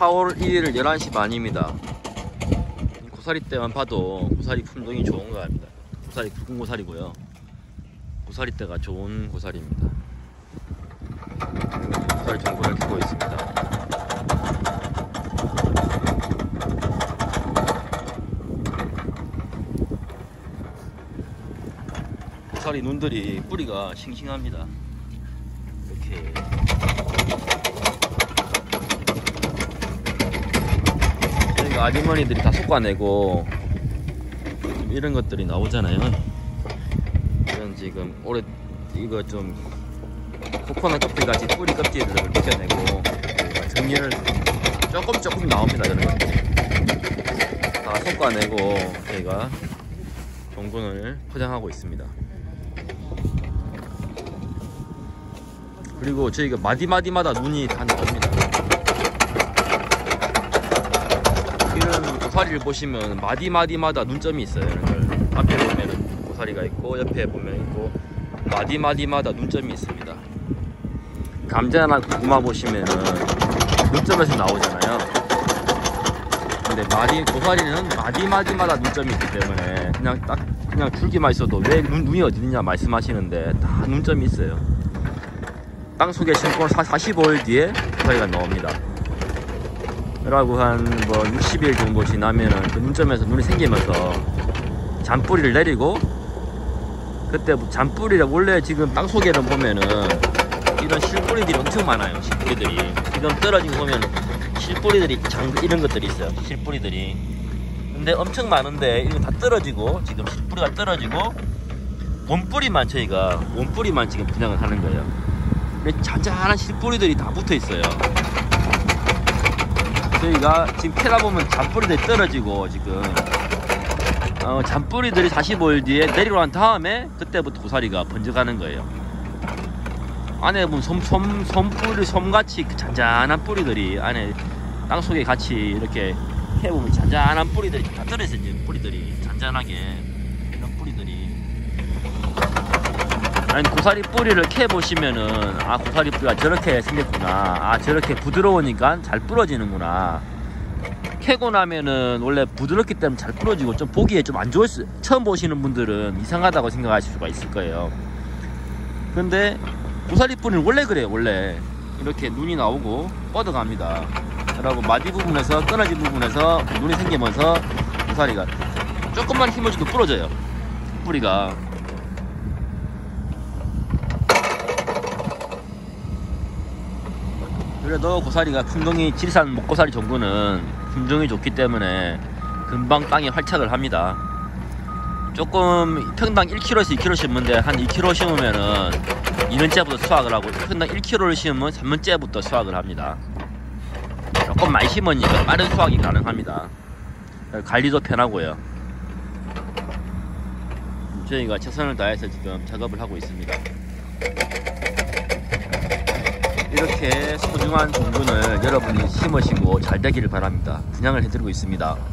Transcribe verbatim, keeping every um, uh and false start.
사월 일일 열한 시 반입니다. 고사리 때만 봐도 고사리 품종이 좋은 거 같습니다. 고사리 굵은 고사리고요. 고사리 때가 좋은 고사리입니다. 고사리 정보를 켜고 있습니다. 고사리 눈들이 뿌리가 싱싱합니다. 이렇게 저희가 아주머니들이 다 솎아내고 이런 것들이 나오잖아요. 이런 지금 올해 이거 좀 코코넛 껍질 같이 뿌리 껍질을 벗겨내고 정리를 조금 조금 나옵니다. 이런 것들이 다 솎아내고 저희가 종근을 포장하고 있습니다. 그리고 저희가 마디마디마다 눈이 다 나옵니다. 이런 고사리를 보시면 마디마디마다 눈점이 있어요. 앞에 보면은 고사리가 있고 옆에 보면 있고 마디마디마다 눈점이 있습니다. 감자나 고구마 보시면은 눈점에서 나오잖아요. 근데 마디 고사리는 마디마디마다 눈점이 있기 때문에 그냥 딱 그냥 줄기만 있어도 왜 눈, 눈이 어디 있느냐 말씀하시는데 다 눈점이 있어요. 땅속에 심고 사십오 일 뒤에 고사리가 나옵니다. 그러고 한 뭐 육십 일 정도 지나면은 그 눈점에서 눈이 생기면서 잔뿌리를 내리고, 그때 잔뿌리를 원래 지금 땅속에는 보면은 이런 실뿌리들이 엄청 많아요. 실뿌리들이 지금 떨어진 거 보면은 실뿌리들이 장 이런 것들이 있어요. 실뿌리들이 근데 엄청 많은데 이거 다 떨어지고 지금 실뿌리가 떨어지고 원뿌리만 저희가 원뿌리만 지금 분양을 하는 거예요. 잔잔한 실뿌리들이 다 붙어 있어요. 저희가 지금 캐다 보면 잔뿌리들이 떨어지고 지금 어, 잔뿌리들이 사십오 일 뒤에 내리고 난 다음에 그때부터 고사리가 번져가는 거예요. 안에 보면 솜, 솜, 솜뿌리, 솜같이 그 잔잔한 뿌리들이 안에 땅속에 같이 이렇게 해보면 잔잔한 뿌리들이 다 떨어져 있어요. 뿌리들이 잔잔하게 이런 뿌리들이. 아니 고사리 뿌리를 캐 보시면은 아 고사리 뿌리가 저렇게 생겼구나, 아 저렇게 부드러우니까 잘 부러지는구나. 캐고 나면은 원래 부드럽기 때문에 잘 부러지고 좀 보기에 좀 안 좋을 수, 처음 보시는 분들은 이상하다고 생각하실 수가 있을 거예요. 근데 고사리 뿌리는 원래 그래요. 원래 이렇게 눈이 나오고 뻗어갑니다. 그리고 마디 부분에서 끊어진 부분에서 눈이 생기면서 고사리가 조금만 힘을 주도 부러져요. 뿌리가. 그래도 고사리가 품종이 지리산 목고사리 종구는 품종이 좋기 때문에 금방 땅에 활착을 합니다. 조금 평당 일 킬로그램에서 이 킬로그램 심는데 한 이 킬로그램 심으면은 이 년째부터 수확을 하고, 평당 일 킬로그램를 심으면 삼 년째부터 수확을 합니다. 조금 많이 심으니까 빠른 수확이 가능합니다. 관리도 편하고요. 저희가 최선을 다해서 지금 작업을 하고 있습니다. 이렇게 소중한 종근을 여러분이 심으시고 잘 되기를 바랍니다. 분양을 해드리고 있습니다.